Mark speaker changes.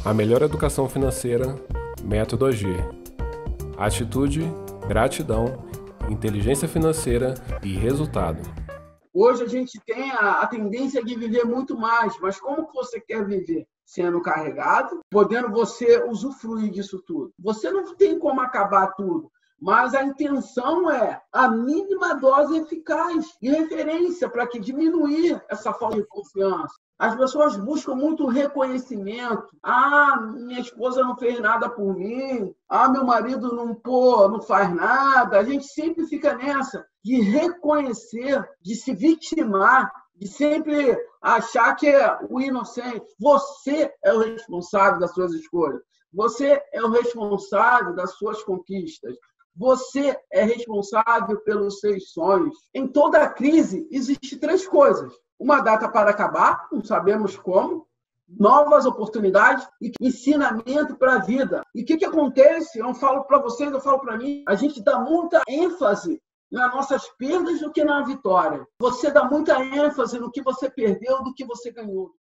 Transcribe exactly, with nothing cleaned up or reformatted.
Speaker 1: A melhor educação financeira, método A G. Atitude, gratidão, inteligência financeira e resultado.
Speaker 2: Hoje a gente tem a, a tendência de viver muito mais, mas como que você quer viver? Sendo carregado, podendo você usufruir disso tudo. Você não tem como acabar tudo, mas a intenção é a mínima dose eficaz de referência para que diminuir essa falta de confiança. As pessoas buscam muito reconhecimento. Ah, minha esposa não fez nada por mim. Ah, meu marido não, pô, não faz nada. A gente sempre fica nessa de reconhecer, de se vitimar, de sempre achar que é o inocente. Você é o responsável das suas escolhas. Você é o responsável das suas conquistas. Você é responsável pelos seus sonhos. Em toda crise, existem três coisas. Uma data para acabar, não sabemos como, novas oportunidades e ensinamento para a vida. E o que, que acontece? Eu falo para vocês, eu falo para mim, a gente dá muita ênfase nas nossas perdas do que na vitória. Você dá muita ênfase no que você perdeu do que você ganhou.